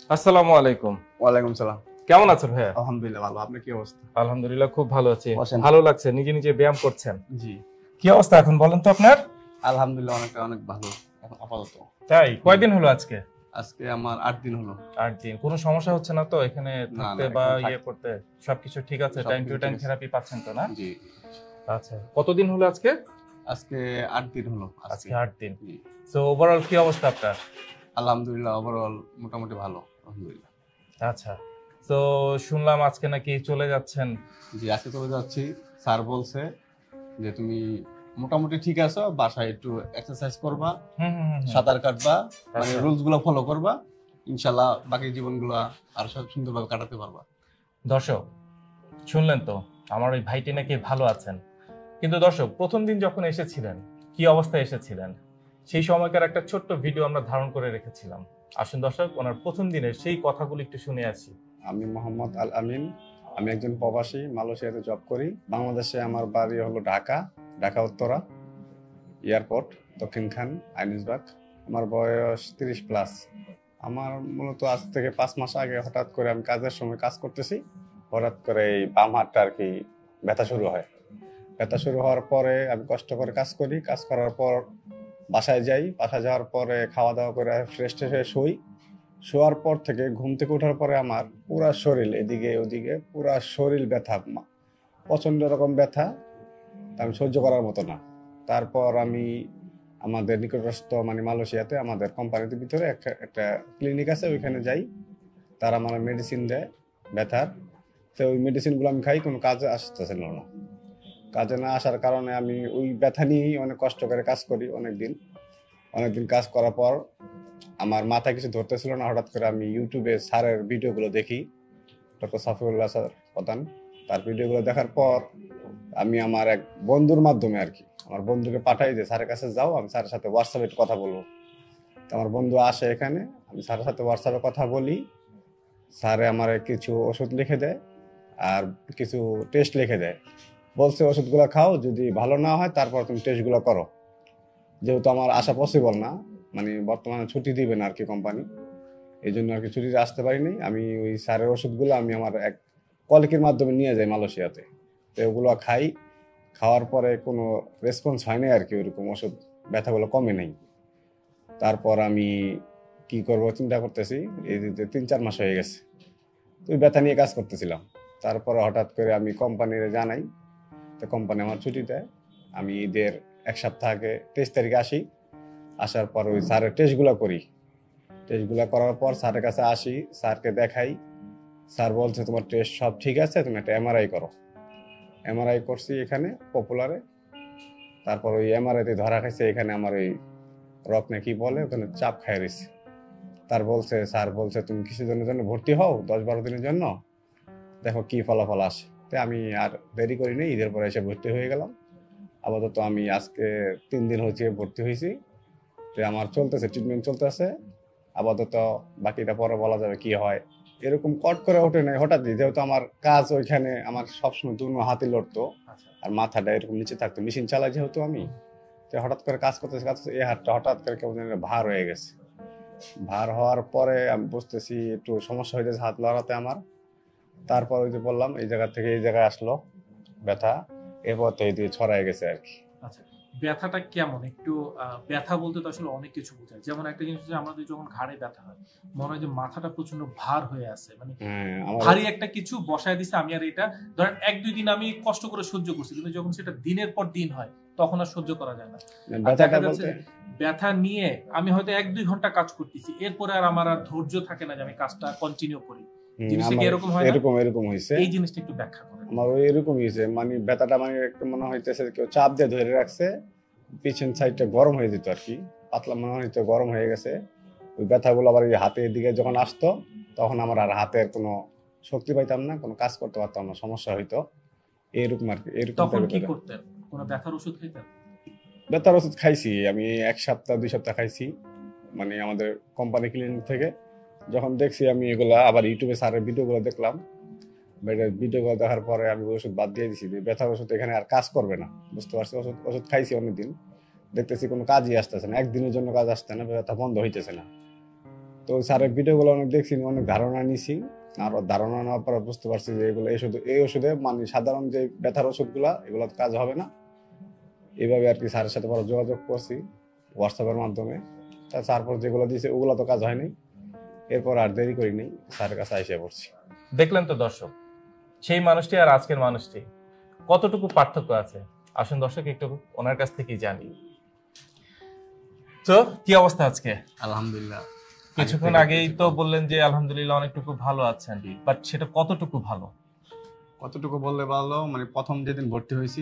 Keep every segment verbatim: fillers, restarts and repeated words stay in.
আসসালামু আলাইকুম। ওয়ালাইকুম সালাম। কেমন আছেন ভাইয়া? আলহামদুলিল্লাহ ভালো। আপনার কি অবস্থা? আলহামদুলিল্লাহ খুব ভালো আছি। বসেন। ভালো লাগছে, নিজে নিজে ব্যায়াম করছেন। জি। কি অবস্থা এখন বলেন তো আপনার? আলহামদুলিল্লাহ অনেকটা অনেক ভালো এখন আপাতত। তাই কয়দিন হলো আজকে? আজকে আমার আট দিন হলো। আট দিন। কোনো সমস্যা হচ্ছে না তো এখানে না, থাকতে না, বা এখন থাক- ইয়ে করতে? সবকিছু ঠিক আছে? টাইম সবকিছু টু টাইম ঠিক আছে। থেরাপি পাচ্ছেন তো না? জি। আচ্ছা। কতদিন হলো আজকে? আজকে আট দিন হলো আজকে আট দিন। জি। সো ওভারঅল কি অবস্থা আপনার? আলহামদুলিল্লাহ ওভারঅল মোটামুটি ভালো আলহামদুলিল্লাহ। আচ্ছা। তো শুনলাম আজকে নাকি চলে যাচ্ছেন। জি আজকে চলে যাচ্ছি। স্যার বলছে যে তুমি মোটামুটি ঠিক আছো, বাসায় একটু এক্সারসাইজ করবা, হুম হুম হুম, হুম। সাঁতার কাটবা, মানে আচ্ছা। রুলস গুলো ফলো করবা, ইনশাল্লাহ বাকি জীবনগুলো আরো সব সুন্দরভাবে কাটাতে পারবা। দর্শক শুনলেন তো, আমার ওই ভাইটি নাকি ভালো আছেন। কিন্তু দর্শক প্রথম দিন যখন এসেছিলেন কি অবস্থায় এসেছিলেন সেই সময়কার একটা ছোট্ট ভিডিও আমরা ধারণ করে রেখেছিলাম। আসুন দর্শক ওনার প্রথম দিনের সেই কথাগুলো একটু শুনে আসি। আমি মোহাম্মদ আল আমিন। আমি একজন প্রবাসী, মালয়েশিয়াতে জব করি। বাংলাদেশে আমার বাড়ি হলো ঢাকা, ঢাকা উত্তরা এয়ারপোর্ট, দক্ষিণখান, আইনিসবাগ। আমার বয়স তিরিশ প্লাস। আমার মূলত আজ থেকে পাঁচ মাস আগে হঠাৎ করে আমি কাজের সময় কাজ করতেছি, হঠাৎ করে এই বাম হাতটা আর কি ব্যথা শুরু হয়। ব্যথা শুরু হওয়ার পরে আমি কষ্ট করে কাজ করি, কাজ করার পর বাসায় যাই। বাসায় যাওয়ার পরে খাওয়া দাওয়া করে ফ্রেশ ট্রেশ হয়ে শুই। শোয়ার পর থেকে ঘুম থেকে ওঠার পরে আমার পুরা শরীর এদিকে ওদিকে পুরা শরীর ব্যথা, প্রচন্ড রকম ব্যথা, আমি সহ্য করার মতো না। তারপর আমি আমাদের নিকটস্থ মানে মালয়েশিয়াতে আমাদের কোম্পানির ভিতরে একটা একটা ক্লিনিক আছে, ওইখানে যাই। তারা আমার মেডিসিন দেয় ব্যথার। তো ওই মেডিসিনগুলো আমি খাই, কোনো কাজে আসতেছিল না। কাজে না আসার কারণে আমি ওই ব্যথা নিয়েই অনেক কষ্ট করে কাজ করি অনেকদিন। অনেকদিন কাজ করার পর আমার মাথায় কিছু ধরতেছিল না। হঠাৎ করে আমি ইউটিউবে স্যারের ভিডিওগুলো দেখি, ডক্টর সাফিউল্লাহ স্যার প্রধান, তার ভিডিওগুলো দেখার পর আমি আমার এক বন্ধুর মাধ্যমে আর কি আমার বন্ধুকে পাঠাই যে স্যারের কাছে যাও, আমি স্যারের সাথে হোয়াটসঅ্যাপে একটু কথা বলবো। তো আমার বন্ধু আসে এখানে, আমি স্যারের সাথে হোয়াটসঅ্যাপে কথা বলি। স্যারে আমার কিছু ওষুধ লিখে দেয় আর কিছু টেস্ট লিখে দেয়। বলছে ওষুধগুলো খাও, যদি ভালো না হয় তারপর তুমি টেস্টগুলো করো। যেহেতু আমার আসা পসিবল না, মানে বর্তমানে ছুটি দিবে না আর কি কোম্পানি, এই জন্য আর কি ছুটিতে আসতে পারিনি। আমি ওই স্যারের ওষুধগুলো আমি আমার এক কলিকের মাধ্যমে নিয়ে যাই মালয়েশিয়াতে। তো ওগুলো খাই। খাওয়ার পরে কোনো রেসপন্স হয় নাই আর কি, ওইরকম ওষুধ ব্যথাগুলো কমে নেই। তারপর আমি কি করব চিন্তা করতেছি, এই যে তিন চার মাস হয়ে গেছে তো ওই ব্যথা নিয়ে কাজ করতেছিলাম। তারপরে হঠাৎ করে আমি কোম্পানির জানাই, তো কোম্পানি আমার ছুটি দেয়। আমি ঈদের এক সপ্তাহ আগে তেইশ তারিখে আসি। আসার পর ওই স্যারের টেস্টগুলো করি। টেস্টগুলো করার পর স্যারের কাছে আসি, স্যারকে দেখাই। স্যার বলছে তোমার টেস্ট সব ঠিক আছে, তুমি একটা এমআরআই করো। এমআরআই করছি এখানে পপুলারে। তারপর ওই এমআরআইতে ধরা খাইছে এখানে আমার ওই রক না কি বলে, ওখানে চাপ খাই রয়েছে। তার বলছে স্যার বলছে তুমি কিছুদিনের জন্য ভর্তি হও, দশ বারো দিনের জন্য, দেখো কি ফলাফল আসে। তো আমি আর দেরি করিনি, ঈদের পরে এসে ভর্তি হয়ে গেলাম। আপাতত আমি আজকে তিন দিন হচ্ছে ভর্তি হয়েছি। তো আমার চলতেছে, ট্রিটমেন্ট চলতেছে আপাতত। বাকিটা পরে বলা যাবে কি হয়। এরকম কট করে ওঠে নাই, হঠাৎ যেহেতু আমার কাজ ওইখানে, আমার সবসময় দুনো হাতে লড়তো আর মাথাটা এরকম নিচে থাকতো, মেশিন চালাই যেহেতু আমি। তো হঠাৎ করে কাজ করতেছে কাজ এই হাতটা হঠাৎ করে কেমন যেন ভার হয়ে গেছে। ভার হওয়ার পরে আমি বুঝতেছি একটু সমস্যা হয়ে যাচ্ছে হাত লড়াতে আমার। তারপর ওই যে বললাম এই জায়গা থেকে এই জায়গায় আসলো ব্যথা, এরপর তো এই দিয়ে ছড়াই গেছে আর কি। আচ্ছা, ব্যথাটা কেমন? একটু আহ, ব্যথা বলতে তো আসলে অনেক কিছু বোঝায়। যেমন একটা জিনিস যে আমাদের যখন ঘাড়ে ব্যথা হয় মনে হয় যে মাথাটা প্রচন্ড ভার হয়ে আছে, মানে হ্যাঁ, আমার ভারী একটা কিছু বসায় দিছে। আমি আর এটা ধরেন এক দুই দিন আমি কষ্ট করে সহ্য করছি, কিন্তু যখন সেটা দিনের পর দিন হয় তখন আর সহ্য করা যায় না। আর ব্যথাটা দেখা যাচ্ছে বলতে ব্যথা নিয়ে আমি হয়তো এক দুই ঘন্টা কাজ করতেছি, এরপরে আর আমার আর ধৈর্য থাকে না যে আমি কাজটা কন্টিনিউ করি। হুম, জিনিসটা কি আমার এরকম হয় না? এরকম এরকম হয়েছে। এই জিনিসটা একটু ব্যাখ্যা করেন। আমার ওই এরকমই হয়েছে, মানে ব্যথাটা মানে একটু মনে হইতেছে কেউ চাপ দিয়ে ধরে রাখছে, পিছন সাইডটা গরম হয়ে যেত আর কি, পাতলা মনে হইতো গরম হয়ে গেছে। ওই ব্যথাগুলো আবার এই হাতের দিকে যখন আসতো তখন আমার আর হাতের কোনো শক্তি পাইতাম না, কোনো কাজ করতে পারতাম না, সমস্যা হইতো এরকম আর কি। এরকম তখন কি টাইপের করতেন? কোনো ব্যথার ওষুধ খেতেন? ব্যথার ওষুধ খাইছি আমি এক সপ্তাহ দুই সপ্তাহ খাইছি, মানে আমাদের কোম্পানি ক্লিনিক থেকে। যখন দেখছি আমি এগুলা আবার ইউটিউবে স্যারের ভিডিওগুলো দেখলাম, ভিডিওগুলো দেখার পরে আমি ওষুধ বাদ দিয়ে দিছি, ব্যথার ওষুধ এখানে আর কাজ করবে না, বুঝতে পারছি। ওষুধ ওষুধ খাইছি অনেকদিন, দেখতেছি কোনো কাজই আসতেছে না, একদিনের জন্য কাজ আসছে না, ব্যথা বন্ধ হইতেছে না। তো স্যারের ভিডিওগুলো অনেক দেখছি, অনেক ধারণা নিছি। আর ধারণা নেওয়ার পরে বুঝতে পারছি যে এগুলো এই ওষুধ এই ওষুধে মানে সাধারণ যে ব্যথার ওষুধগুলা এগুলো কাজ হবে না। এইভাবে আর কি স্যারের সাথে পরে যোগাযোগ করছি হোয়াটসঅ্যাপের মাধ্যমে। তা তারপর যেগুলো দিয়েছে ওগুলো তো কাজ হয়নি, এরপর আর দেরি করিনি, স্যারের কাছে এসে পড়ছি। দেখলেন তো দর্শক, সেই মানুষটি আর আজকের মানুষটি কতটুকু পার্থক্য আছে। আসুন দর্শক একটু ওনার কাছ থেকেই জানি। তো কি অবস্থা আজকে? আলহামদুলিল্লাহ। কিছুক্ষণ আগেই তো বললেন যে আলহামদুলিল্লাহ অনেকটুকু ভালো আছেন, বাট সেটা কতটুকু ভালো? কতটুকু বললে ভালো, মানে প্রথম যেদিন ভর্তি হয়েছি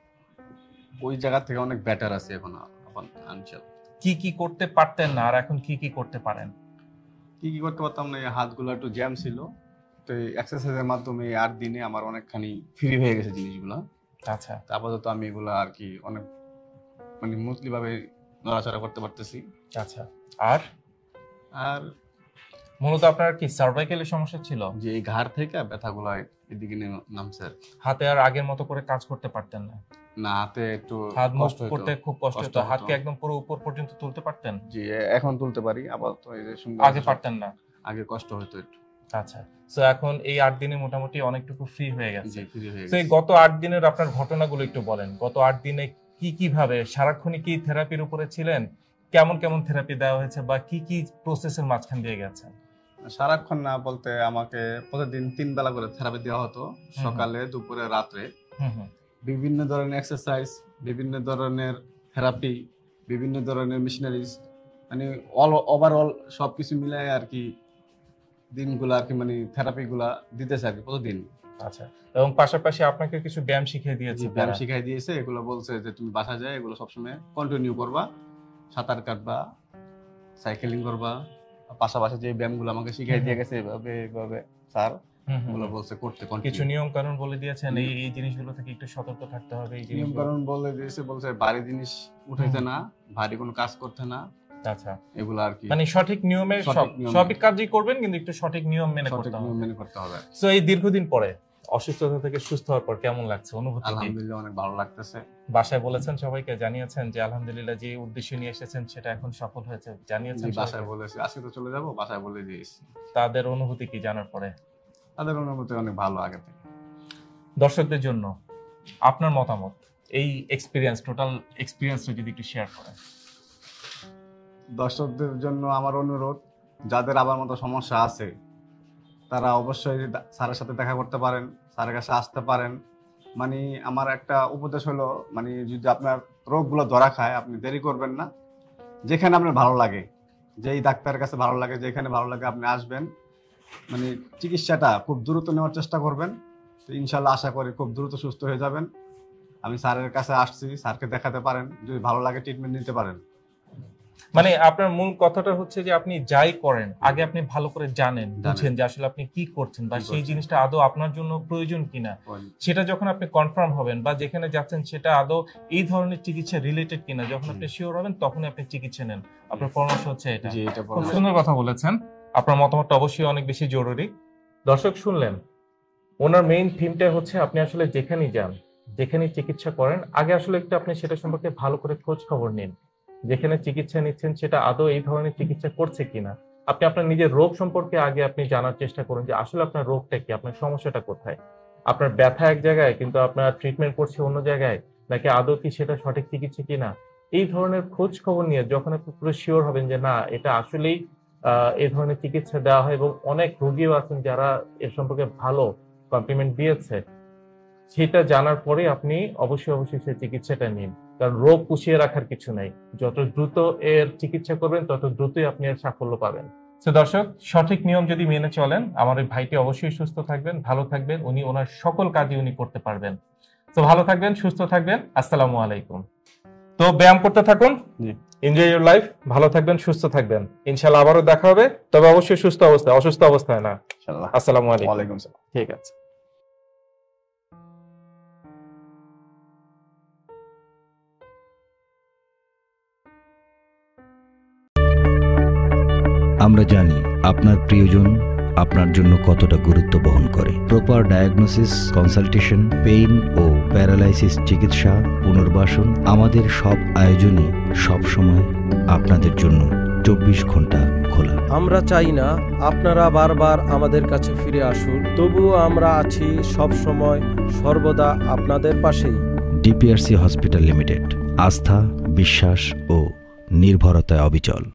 ওই জায়গা থেকে অনেক বেটার আছে এখন। এখন আনচাল কি কি করতে পারতেন না আর এখন কি কি করতে পারেন? কি কি করতে পারতাম না, এই হাতগুলো একটু জ্যাম ছিল, তো এই এক্সারসাইজের মাধ্যমে আট দিনে আমার অনেকখানি ফ্রি হয়ে গেছে জিনিসগুলো। আচ্ছা, আপাতত আমি এগুলো আর কি অনেক মানে স্মুথলি ভাবে নড়াচড়া করতে পারতেছি। আচ্ছা। আর আর মূলত আপনার কি সার্ভাইকেলের সমস্যা ছিল? যে এই ঘাড় থেকে ব্যথাগুলো এদিকে নেমে- নামছে আর কি। হাতে আর আগের মতো করে কাজ করতে পারতেন না? না, হাতে একটু হাত মুভ কষ্ট হতো। করতে খুব কষ্ট কষ্ট হতো। হতো। হাতকে একদম পুরো উপর পর্যন্ত তুলতে পারতেন? জি, এখন তুলতে পারি আপাতত। এই যে সুন্দর আগে পারতেন না? আগে কষ্ট হতো একটু। আচ্ছা, তো এখন এই আট দিনে মোটামুটি অনেকটুকু ফ্রি হয়ে গেছে। জি, ফ্রি হয়ে তো এই গেছে। গত আট দিনের আপনার ঘটনাগুলো একটু বলেন। গত আট দিনে কি কি ভাবে সারাক্ষণই কি থেরাপির উপরে ছিলেন? কেমন কেমন থেরাপি দেওয়া হয়েছে বা কি কি প্রসেসের মাঝখান দিয়ে গেছেন? সারাক্ষণ না বলতে আমাকে প্রতিদিন তিন বেলা করে থেরাপি দেওয়া হতো, সকালে, দুপুরে, রাত্রে। হুম হুম। বিভিন্ন ধরনের এক্সারসাইজ, বিভিন্ন ধরনের থেরাপি, বিভিন্ন ধরনের মেশিনারিজ, মানে অল ওভারঅল সবকিছু মিলাই আর কি দিনগুলো আর কি মানে থেরাপি গুলা দিতেছে আর কি প্রতিদিন। আচ্ছা, এবং পাশাপাশি আপনাকে কিছু ব্যায়াম শিখিয়ে দিয়েছে? ব্যায়াম শিখাই দিয়েছে, এগুলো বলছে যে তুমি বাসা যায় এগুলো সবসময় কন্টিনিউ করবা, সাঁতার কাটবা, সাইকেলিং করবা, পাশাপাশি যে ব্যায়ামগুলো আমাকে শিখাই দিয়ে গেছে এভাবে এভাবে স্যার এগুলো বলছে করতে। কিছু নিয়ম কানুন বলে দিয়েছেন, এই এই জিনিসগুলো থেকে একটু সতর্ক থাকতে হবে। এই নিয়ম কানুন বলে দিয়েছে, বলছে ভারী জিনিস উঠাইতে না, ভারী কোনো কাজ করতে না। আচ্ছা, এগুলো আর কি মানে সঠিক নিয়মে সব সবই কাজই করবেন, কিন্তু একটু সঠিক নিয়ম মেনে করতে সঠিক হবে। নিয়ম মেনে করতে হবে। সো এই দীর্ঘদিন পরে অসুস্থতা থেকে সুস্থ হওয়ার পর কেমন লাগছে, অনুভূতি কি? আলহামদুলিল্লাহ অনেক ভালো লাগতেছে। বাসায় বলেছেন, সবাইকে জানিয়েছেন যে আলহামদুলিল্লাহ যে উদ্দেশ্য নিয়ে এসেছেন সেটা এখন সফল হয়েছে? জানিয়েছেন জি, বাসায় বলেছি আজকে তো চলে যাব, বাসায় বলে দিয়েছি। তাদের অনুভূতি কি জানার পরে? তাদের অনুভূতি অনেক ভালো আগে থেকে। দর্শকদের জন্য আপনার মতামত, এই এক্সপিরিয়েন্স, টোটাল এক্সপিরিয়েন্সটা যদি একটু শেয়ার করেন। দর্শকদের জন্য আমার অনুরোধ, যাদের আবার মতো সমস্যা আছে তারা অবশ্যই স্যারের সাথে দেখা করতে পারেন, স্যারের কাছে আসতে পারেন। মানে আমার একটা উপদেশ হলো, মানে যদি আপনার রোগগুলো ধরা খায় আপনি দেরি করবেন না, যেখানে আপনার ভালো লাগে, যেই ডাক্তারের কাছে ভালো লাগে, যেখানে ভালো লাগে আপনি আসবেন। মানে চিকিৎসাটা খুব দ্রুত নেওয়ার চেষ্টা করবেন, তো ইনশাল্লাহ আশা করি খুব দ্রুত সুস্থ হয়ে যাবেন। আমি স্যারের কাছে আসছি, স্যারকে দেখাতে পারেন, যদি ভালো লাগে ট্রিটমেন্ট নিতে পারেন। মানে আপনার মূল কথাটা হচ্ছে যে আপনি যাই করেন আগে আপনি ভালো করে জানেন, বুঝেন যে আসলে আপনি কি করছেন বা সেই জিনিসটা আদৌ আপনার জন্য প্রয়োজন কিনা। সেটা যখন আপনি কনফার্ম হবেন বা যেখানে যাচ্ছেন সেটা আদৌ এই ধরনের চিকিৎসা রিলেটেড কিনা, যখন আপনি শিওর হবেন তখনই আপনি চিকিৎসা নেন। আপনার পরামর্শ হচ্ছে এটা। খুব সুন্দর কথা বলেছেন, আপনার মতামতটা অবশ্যই অনেক বেশি জরুরি। দর্শক শুনলেন, ওনার মেইন থিমটা হচ্ছে আপনি আসলে যেখানেই যান, যেখানেই চিকিৎসা করেন, আগে আসলে একটু আপনি সেটা সম্পর্কে ভালো করে খোঁজ খবর নিন। যেখানে চিকিৎসা নিচ্ছেন সেটা আদৌ এই ধরনের চিকিৎসা করছে কিনা। আপনি আপনার নিজের রোগ সম্পর্কে আগে আপনি জানার চেষ্টা করুন যে আসলে আপনার রোগটা কি, আপনার সমস্যাটা কোথায়। আপনার ব্যথা এক জায়গায় কিন্তু আপনার ট্রিটমেন্ট করছে অন্য জায়গায়, নাকি আদৌ কি সেটা সঠিক চিকিৎসা কিনা। এই ধরনের খোঁজ খবর নিয়ে যখন আপনি পুরো শিওর হবেন যে না এটা আসলেই আহ এই ধরনের চিকিৎসা দেওয়া হয় এবং অনেক রোগীও আছেন যারা এর সম্পর্কে ভালো কমপ্লিমেন্ট দিয়েছে, সেটা জানার পরে আপনি অবশ্যই অবশ্যই সেই চিকিৎসাটা নিন। কারণ রোগ পুষিয়ে রাখার কিছু নাই, যত দ্রুত এর চিকিৎসা করবেন তত দ্রুতই আপনি এর সাফল্য পাবেন। তো দর্শক, সঠিক নিয়ম যদি মেনে চলেন আমার ওই ভাইটি অবশ্যই সুস্থ থাকবেন, ভালো থাকবেন, উনি ওনার সকল কাজই উনি করতে পারবেন। তো ভালো থাকবেন, সুস্থ থাকবেন, আসসালামু আলাইকুম। তো ব্যায়াম করতে থাকুন, এনজয় ইউর লাইফ, ভালো থাকবেন, সুস্থ থাকবেন, ইনশাআল্লাহ আবারও দেখা হবে, তবে অবশ্যই সুস্থ অবস্থায়, অসুস্থ অবস্থায় না। আসসালামু আলাইকুম। ঠিক আছে। আমরা জানি আপনার প্রিয়জন আপনার জন্য কতটা গুরুত্ব বহন করে। প্রপার ডায়াগনোসিস, কনসালটেশন, পেইন ও প্যারালাইসিস চিকিৎসা, পুনর্বাসন, আমাদের সব আয়োজনই সবসময় আপনাদের জন্য চব্বিশ ঘন্টা খোলা। আমরা চাই না আপনারা বারবার আমাদের কাছে ফিরে আসুন, তবুও আমরা আছি সব সময় সর্বদা আপনাদের পাশেই। ডিপিআরসি হসপিটাল লিমিটেড, আস্থা, বিশ্বাস ও নির্ভরতায় অবিচল।